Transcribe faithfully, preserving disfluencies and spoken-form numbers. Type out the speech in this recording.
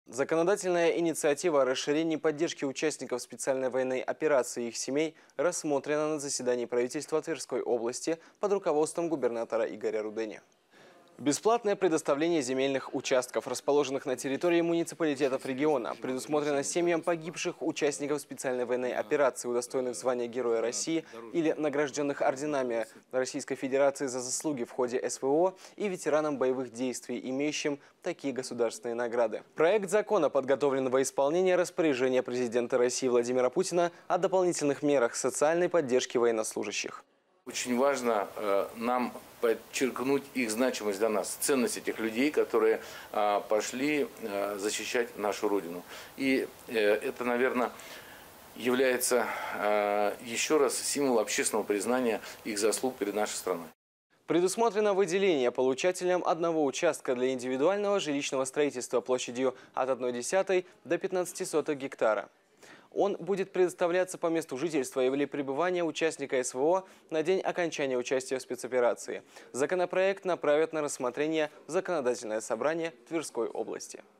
Законодательная инициатива о расширении поддержки участников специальной военной операции и их семей рассмотрена на заседании правительства Тверской области под руководством губернатора Игоря Рудени. Бесплатное предоставление земельных участков, расположенных на территории муниципалитетов региона, предусмотрено семьям погибших участников специальной военной операции, удостоенных звания Героя России или награжденных орденами Российской Федерации за заслуги в ходе эс вэ о и ветеранам боевых действий, имеющим такие государственные награды. Проект закона подготовлен во исполнение распоряжения президента России Владимира Путина о дополнительных мерах социальной поддержки военнослужащих. Очень важно э, нам подчеркнуть их значимость для нас, ценность этих людей, которые э, пошли э, защищать нашу Родину. И э, это, наверное, является э, еще раз символом общественного признания их заслуг перед нашей страной. Предусмотрено выделение получателям одного участка для индивидуального жилищного строительства площадью от одной десятой до пятнадцати соток гектара. Он будет предоставляться по месту жительства или пребывания участника эс вэ о на день окончания участия в спецоперации. Законопроект направят на рассмотрение в Законодательное собрание Тверской области.